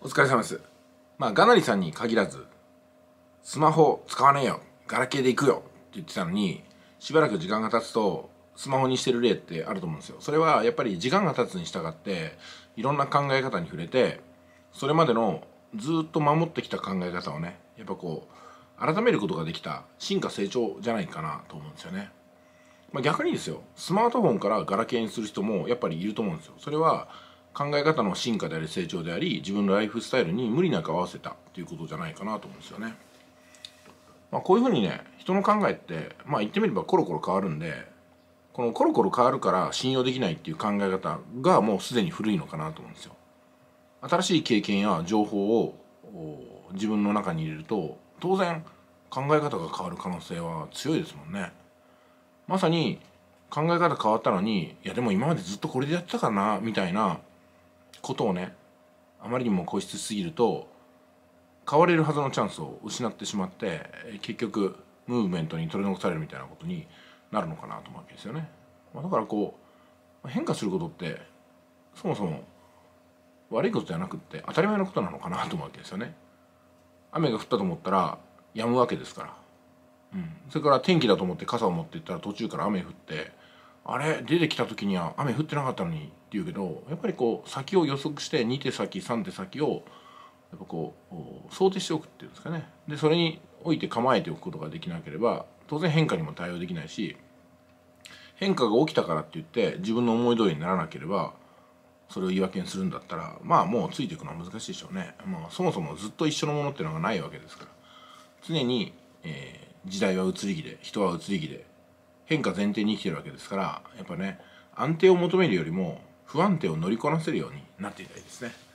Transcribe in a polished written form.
お疲れ様です。ガナリさんに限らず、スマホ使わねえよ、ガラケーで行くよって言ってたのに、しばらく時間が経つと、スマホにしてる例ってあると思うんですよ。それはやっぱり時間が経つに従って、いろんな考え方に触れて、それまでのずっと守ってきた考え方をね、やっぱ改めることができた進化成長じゃないかなと思うんですよね。逆にですよ、スマートフォンからガラケーにする人もやっぱりいると思うんですよ。それは考え方の進化であり成長であり、自分のライフスタイルに無理なく合わせたっていうことじゃないかなと思うんですよね。こういうふうにね、人の考えって言ってみればコロコロ変わるんで、このコロコロ変わるから信用できないっていう考え方がもうすでに古いのかなと思うんですよ。新しい経験や情報を自分の中に入れると、当然考え方が変わる可能性は強いですもんね。まさに考え方変わったのに、いやでも今までずっとこれでやってたからなみたいなことをね、あまりにも固執しすぎると変われるはずのチャンスを失ってしまって、結局ムーブメントに取り残されるみたいなことになるのかなと思うわけですよね。だから変化することってそもそも悪いことじゃなくって当たり前のことなのかなと思うわけですよね。雨が降ったと思ったら止むわけですから。それから天気だと思って傘を持っていったら途中から雨降って、あれ出てきた時には雨降ってなかったのにって言うけど、やっぱり先を予測して2手先3手先をやっぱ想定しておくっていうんですかね。でそれにおいて構えておくことができなければ当然変化にも対応できないし、変化が起きたからって言って自分の思い通りにならなければそれを言い訳にするんだったらもうついていくのは難しいでしょうね。そもそもずっと一緒のものっていうのがないわけですから、常に、時代は移り気で人は移り気で変化前提に生きてるわけですから、やっぱね、安定を求めるよりも不安定を乗りこなせるようになっていたいですね。